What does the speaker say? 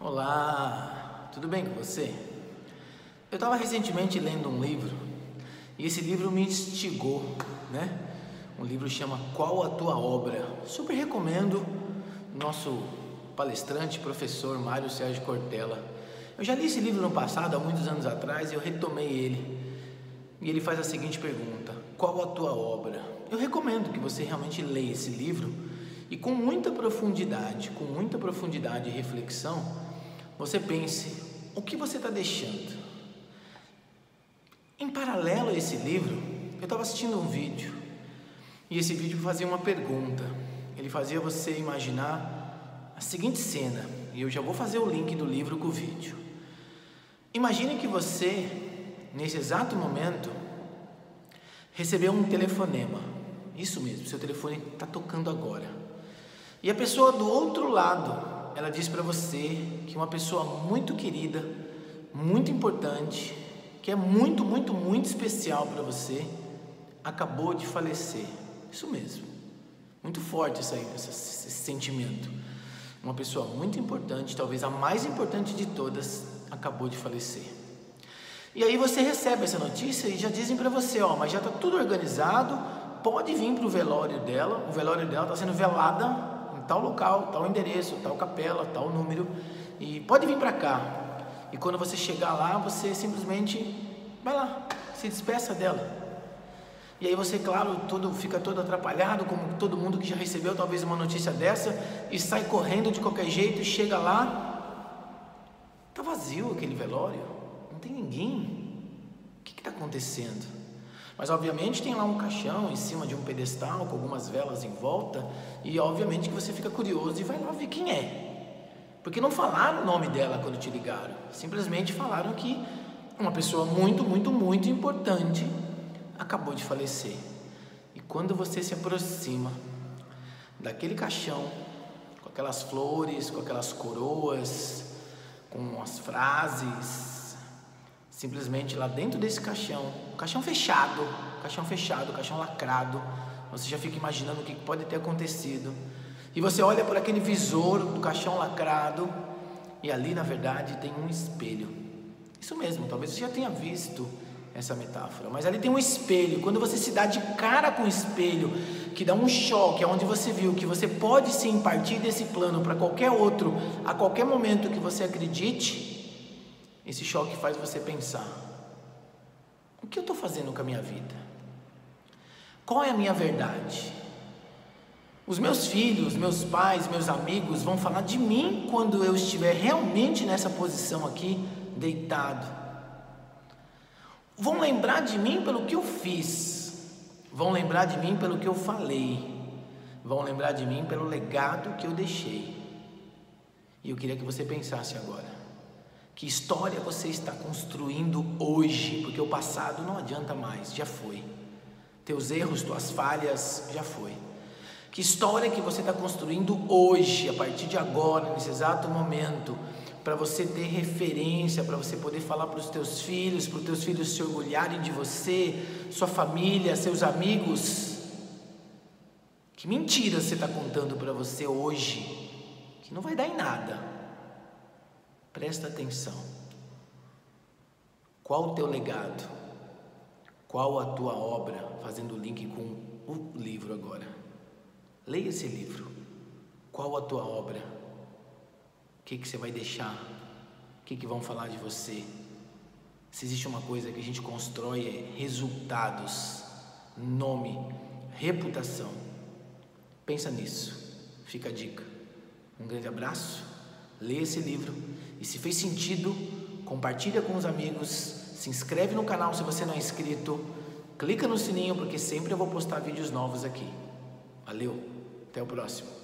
Olá, tudo bem com você? Eu estava recentemente lendo um livro e esse livro me instigou, né? Um livro chama Qual a Tua Obra? Super recomendo, nosso palestrante, professor Mário Sérgio Cortella. Eu já li esse livro no passado, há muitos anos atrás, e eu retomei ele. E ele faz a seguinte pergunta: qual a tua obra? Eu recomendo que você realmente leia esse livro e com muita profundidade e reflexão, você pense o que você está deixando. Em paralelo a esse livro, eu estava assistindo um vídeo e esse vídeo fazia uma pergunta. Ele fazia você imaginar a seguinte cena, e eu já vou fazer o link do livro com o vídeo. Imagine que você, nesse exato momento, recebeu um telefonema. Isso mesmo, seu telefone está tocando agora. E a pessoa do outro lado, ela diz para você que uma pessoa muito querida, muito importante, que é muito especial para você, acabou de falecer. Isso mesmo, muito forte esse sentimento. Uma pessoa muito importante, talvez a mais importante de todas, acabou de falecer. E aí você recebe essa notícia e já dizem para você, mas já está tudo organizado, pode vir para o velório dela está sendo velada em tal local, tal endereço, tal capela, tal número, e pode vir para cá. E quando você chegar lá, você simplesmente vai lá, se despeça dela. E aí você, claro, fica todo atrapalhado, como todo mundo que já recebeu talvez uma notícia dessa, e sai correndo de qualquer jeito, e chega lá, está vazio aquele velório, não tem ninguém. O que está acontecendo? Mas obviamente tem lá um caixão em cima de um pedestal com algumas velas em volta, e obviamente que você fica curioso e vai lá ver quem é, porque não falaram o nome dela quando te ligaram, simplesmente falaram que uma pessoa muito importante acabou de falecer. E quando você se aproxima daquele caixão, com aquelas flores, com aquelas coroas, com as frases, simplesmente lá dentro desse caixão, caixão fechado, caixão lacrado, você já fica imaginando o que pode ter acontecido, e você olha por aquele visor do caixão lacrado, e ali na verdade tem um espelho. Isso mesmo, talvez você já tenha visto essa metáfora, mas ali tem um espelho. Quando você se dá de cara com o espelho, que dá um choque, onde você viu que você pode sim partir desse plano para qualquer outro, a qualquer momento que você acredite, esse choque faz você pensar: o que eu estou fazendo com a minha vida? Qual é a minha verdade? Os meus filhos, meus pais, meus amigos vão falar de mim quando eu estiver realmente nessa posição aqui, deitado. Vão lembrar de mim pelo que eu fiz, vão lembrar de mim pelo que eu falei, vão lembrar de mim pelo legado que eu deixei. E eu queria que você pensasse agora: que história você está construindo hoje? Porque o passado não adianta mais, já foi. Teus erros, tuas falhas, já foi. Que história que você está construindo hoje, a partir de agora, nesse exato momento, para você ter referência, para você poder falar para os teus filhos se orgulharem de você, sua família, seus amigos? Que mentira você está contando para você hoje, que não vai dar em nada? Presta atenção. Qual o teu legado? Qual a tua obra? Fazendo o link com o livro agora. Leia esse livro. Qual a tua obra? O que você vai deixar? O que vão falar de você? Se existe uma coisa que a gente constrói, é resultados, nome, reputação. Pensa nisso. Fica a dica. Um grande abraço. Leia esse livro. E se fez sentido, compartilha com os amigos. Se inscreve no canal se você não é inscrito. Clica no sininho, porque sempre eu vou postar vídeos novos aqui. Valeu. Até o próximo.